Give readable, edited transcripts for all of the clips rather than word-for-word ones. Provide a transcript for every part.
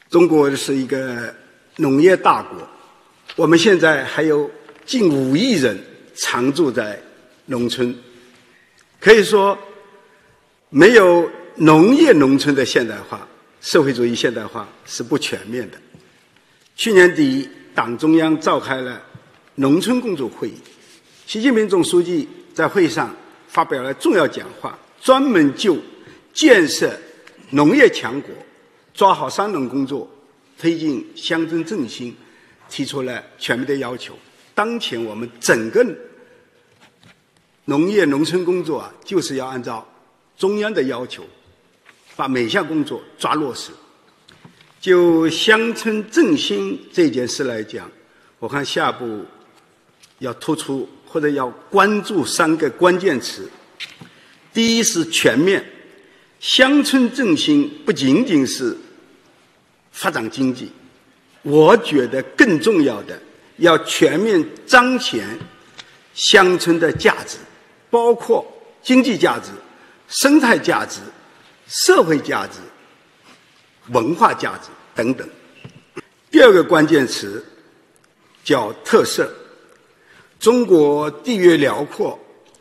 中国是一个农业大国，我们现在还有近5亿人常住在农村，可以说没有农业农村的现代化，社会主义现代化是不全面的。去年底，党中央召开了农村工作会议，习近平总书记在会上发表了重要讲话，专门就建设农业强国、抓好三农工作、推进乡村振兴提出了全面的要求。当前我们整个农业农村工作就是要按照中央的要求，把每项工作抓落实。就乡村振兴这件事来讲，我看下步要突出或者要关注3个关键词。第一是全面，乡村振兴不仅仅是发展经济，我觉得更重要的要全面彰显乡村的价值，包括经济价值、生态价值、社会价值、文化价值等等。第二个关键词叫特色。中国地域辽阔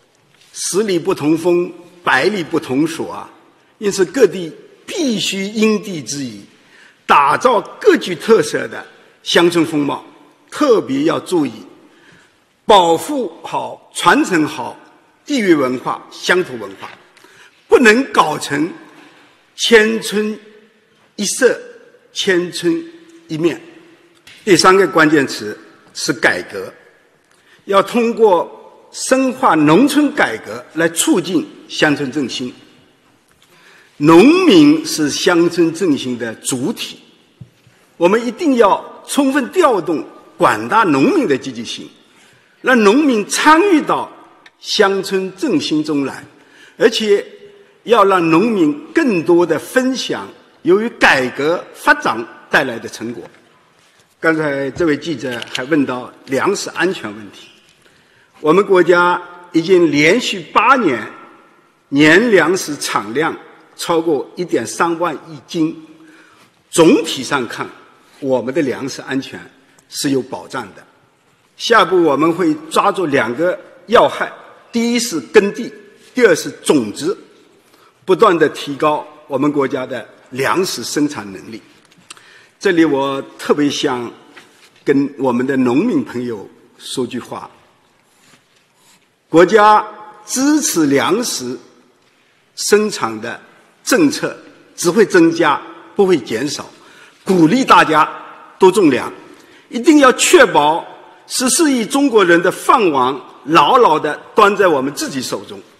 ，10里不同风，100里不同所因此各地必须因地制宜，打造各具特色的乡村风貌，特别要注意保护好、传承好地域文化、乡土文化，不能搞成千村一色、千村一面。第3个关键词是改革，要通过深化农村改革来促进乡村振兴。农民是乡村振兴的主体，我们一定要充分调动广大农民的积极性，让农民参与到乡村振兴中来，而且要让农民更多的分享由于改革发展带来的成果。刚才这位记者还问到粮食安全问题，我们国家已经连续8年年粮食产量超过 1.3万亿斤，总体上看，我们的粮食安全是有保障的。下步我们会抓住2个要害，第一是耕地，第二是种植，不断地提高我们国家的粮食生产能力。这里我特别想跟我们的农民朋友说句话，国家支持粮食生产的政策只会增加，不会减少，鼓励大家多种粮，一定要确保14亿中国人的饭碗牢牢地端在我们自己手中。